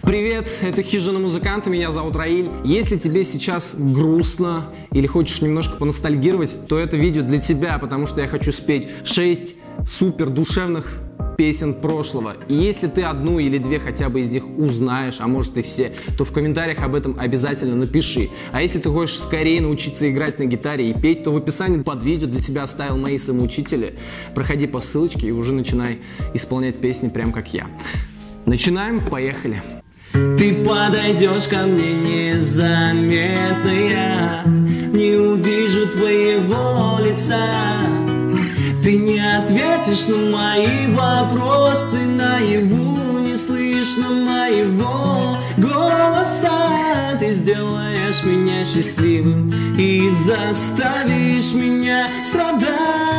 Привет, это Хижина Музыканта, меня зовут Раиль. Если тебе сейчас грустно или хочешь немножко поностальгировать, то это видео для тебя, потому что я хочу спеть 6 супер душевных песен прошлого. И если ты одну или две хотя бы из них узнаешь, а может и все, то в комментариях об этом обязательно напиши. А если ты хочешь скорее научиться играть на гитаре и петь, то в описании под видео для тебя оставил мои самоучители. Проходи по ссылочке и уже начинай исполнять песни прям как я. Начинаем, поехали. Ты подойдешь ко мне незаметно, я не увижу твоего лица. Ты не ответишь на мои вопросы, наяву не слышно моего голоса. Ты сделаешь меня счастливым и заставишь меня страдать.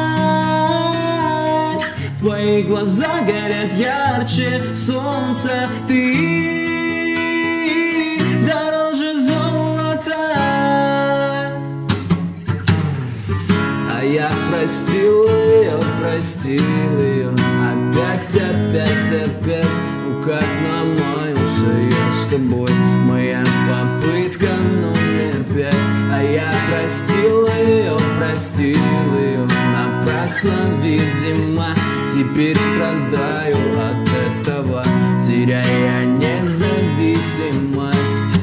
Твои глаза горят ярче солнца, ты дороже золота. А я простил ее, опять, ну как ломался я с тобой. Моя попытка номер 5. А я простил ее, напрасно, видимо. Теперь страдаю от этого, теряя независимость.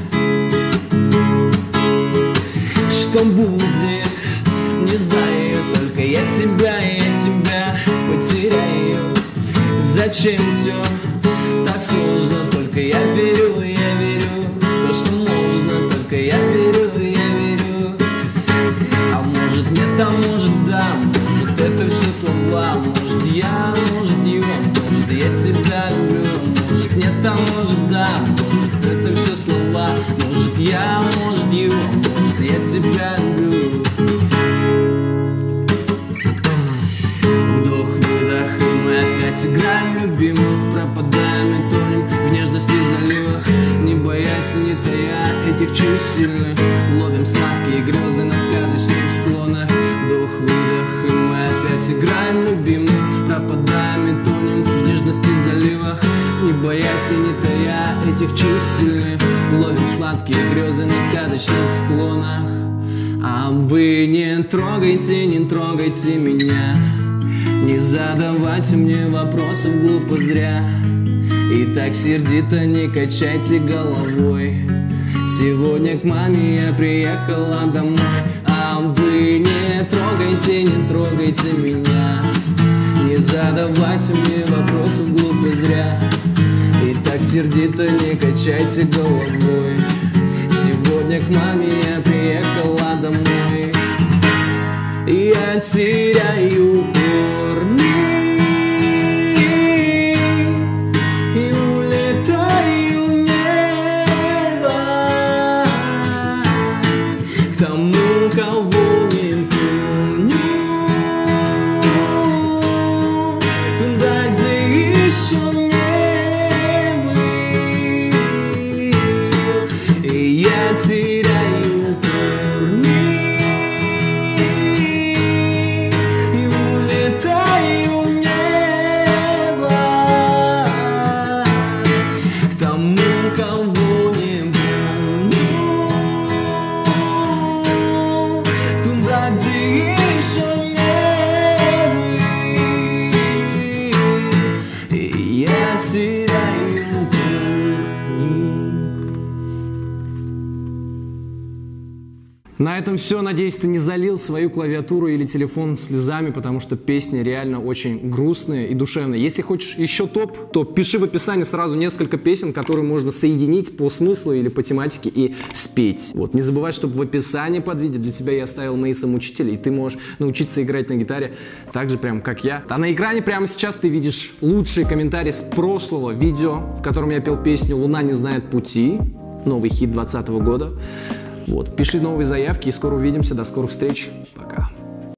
Что будет, не знаю, только я тебя потеряю. Зачем все так сложно, только я верю, то, что можно, только я верю. А может нет, а может да, может это все слова. Может я, может его, может я тебя люблю. Может нет, а может да, может это все слова. Может я, может его, может я тебя люблю. Вдох-выдох, и мы опять играем любимых, пропадаем и тонем в нежности заливах, не боясь и не тая этих чувств сильных. Ловим сладкие грезы на сказочных склонах. Вдох-выдох, и мы опять играем любимых, пропадаем и тонем в нежности заливах, не боясь и не тая этих чувств сильных. Ловим сладкие грезы на сказочных склонах. А вы не трогайте меня, не задавайте мне вопросов глупо зря. И так сердито не качайте головой. Сегодня к маме я приехала домой. А вы не трогайте меня, не задавайте мне вопросов глупо зря. И так сердито не качайте головой. Сегодня к маме я приехала домой. Я теряю корни и улетаю в небо к тому, кого не помню, туда, где еще не был. И я теряю корни и улетаю в небо к тому, кого не помню, туда, где еще не был. И я теряю корни. На этом все. Надеюсь, ты не залил свою клавиатуру или телефон слезами, потому что песни реально очень грустные и душевные. Если хочешь еще топ, то пиши в описании сразу несколько песен, которые можно соединить по смыслу или по тематике и спеть. Вот. Не забывай, чтобы в описании под видео для тебя я оставил мои самоучители, и ты можешь научиться играть на гитаре так же прям как я. А на экране прямо сейчас ты видишь лучшие комментарии с прошлого видео, в котором я пел песню «Луна не знает пути», новый хит 2020 года. Вот. Пиши новые заявки и скоро увидимся. До скорых встреч. Пока.